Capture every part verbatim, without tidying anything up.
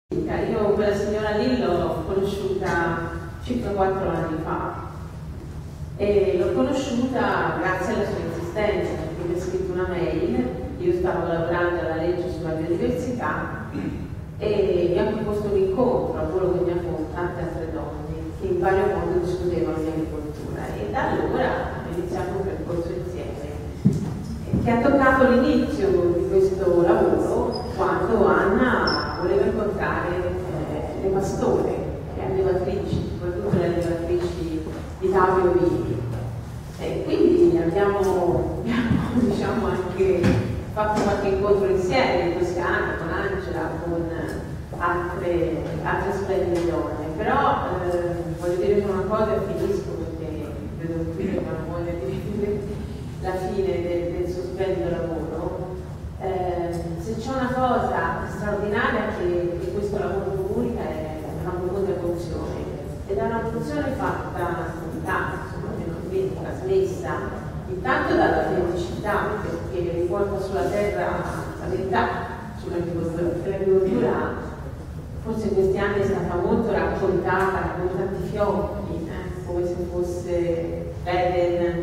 Io quella signora lì l'ho conosciuta circa quattro anni fa e l'ho conosciuta grazie alla sua insistenza, perché mi ha scritto una mail, io stavo lavorando alla legge sulla biodiversità e mi ha proposto un incontro a volo che mi ha con tante altre donne che in vario modo discutevano di agricoltura, e da allora abbiamo iniziato un percorso insieme che ha toccato l'inizio di questo lavoro quando Anna voleva incontrare eh, le pastore, le allevatrici, soprattutto le allevatrici di Tavio Vini. E quindi abbiamo, abbiamo diciamo, anche fatto qualche incontro insieme in questi anni con Angela, con altre, altre splendide donne. Però eh, voglio dire una cosa e finisco, perché vedo qui che non voglio dire la fine del, del suo splendido lavoro. Eh, se c'è una cosa straordinaria che, che questo lavoro comunica è una profonda emozione, ed è una emozione fatta con tanto, insomma, fenomenica, trasmessa intanto dall'autenticità, perché riporta sulla terra la verità sull'agricoltura, perché l'agricoltura forse in questi anni è stata molto raccontata con tanti fiocchi, eh, come se fosse Eden,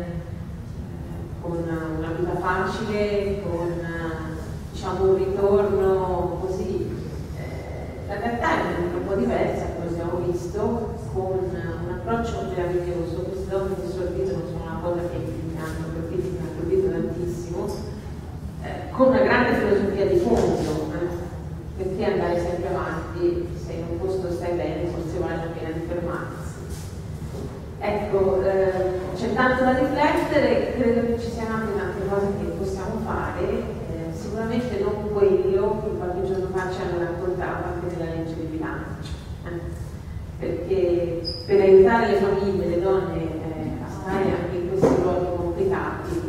con una vita facile, con diciamo, un ritorno così. Eh, la realtà è un po' diversa, come abbiamo visto, con un approccio meraviglioso. Queste donne che sorridono sono una cosa che mi hanno colpito, mi ha colpito tantissimo, eh, con una grande filosofia di fondo, eh, perché andare sempre avanti, se in un posto stai bene, forse vale la pena di fermarsi. Ecco, eh, c'è tanto da riflettere, credo che ci siano anche tante cose che possiamo fare, eh, sicuramente non quello che qualche giorno fa ci hanno raccontato anche della legge di bilancio, eh, perché per aiutare le famiglie, le donne eh, a stare anche in questi luoghi complicati,